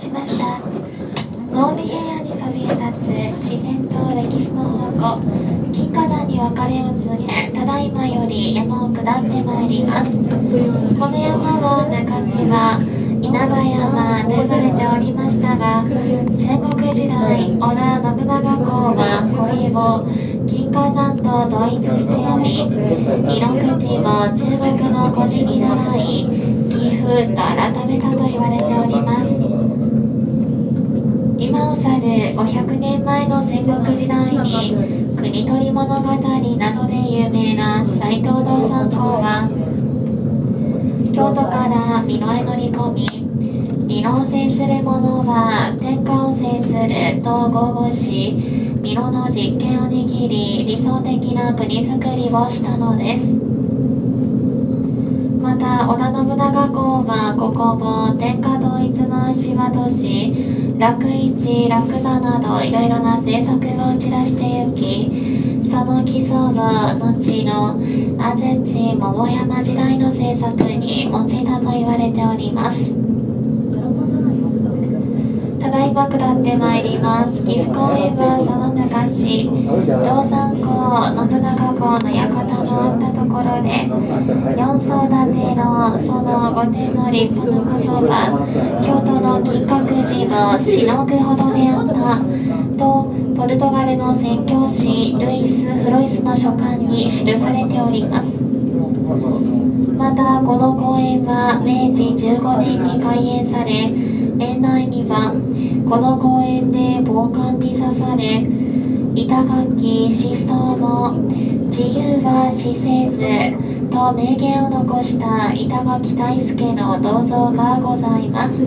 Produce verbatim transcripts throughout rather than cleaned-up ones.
しました。濃尾平野にそびえ立つ自然と歴史の宝庫、金華山に別れを告げ、ただいまより山を下ってまいります。この山は昔は稲葉山と呼ばれておりましたが、戦国時代、織田信長公はこれを金華山と同一しており、二の口も中国の古字に習い、岐阜と改めたと言われております。今を去るごひゃくねんまえの戦国時代に、国取物語などで有名な斎藤道三公は、京都から美濃へ乗り込み、美濃を制する者は天下を制すると豪語し、美濃の実権を握り、理想的な国づくりをしたのです。また織田信長公はここも天下統一の足場とし、楽市、楽座などいろいろな政策を打ち出してゆき、その基礎を後の安土桃山時代の政策に用いたと言われております。ただいま下ってまいります。岐阜公園はその昔、道三公、信長公の館のあったところで、四層建てのその御殿の立派なことは、京都の金閣寺をしのぐほどであったと、ポルトガルの宣教師ルイス・フロイスの書簡に記されております。またこの公園はめいじじゅうごねんに開園され、園内にはこの公園で暴漢に刺され、板垣死闘も自由は死せずと名言を残した板垣退助の銅像がございます。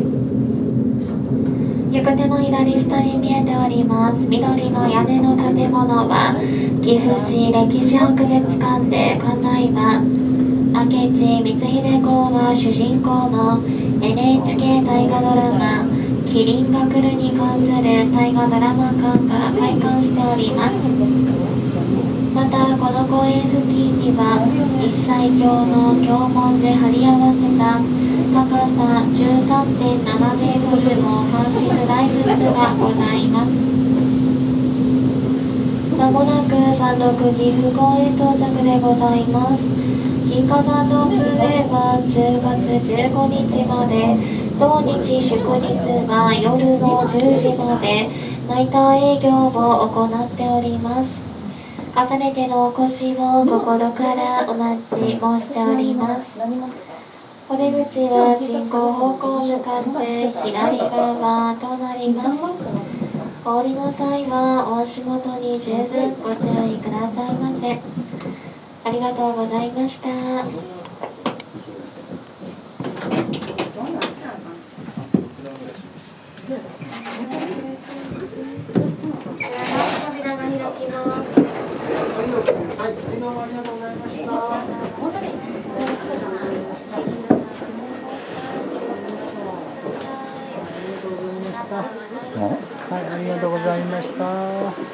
行く手の左下に見えております緑の屋根の建物は岐阜市歴史博物館で、館内は明智光秀公が主人公の エヌエイチケー 大河ドラマ「麒麟が来る」に関する大河ドラマ館が開館しております。またこの公園付近には一切橋の橋門で張り合わせた高さ じゅうさんてんななメートルの関節大仏がございます。まもなく山麓岐阜公園到着でございます。金華山の風営はじゅうがつじゅうごにちまで、同日祝日は夜のじゅうじまでナイター営業を行っております。重ねてのお越しを心からお待ち申しております。お出口は進行方向向かって左側となります。お降りの際はお足元に十分ご注意くださいませ。ありがとうございました。扉が開きます。はい、どうもありがとうございました。本当に。 はい、ありがとうございました。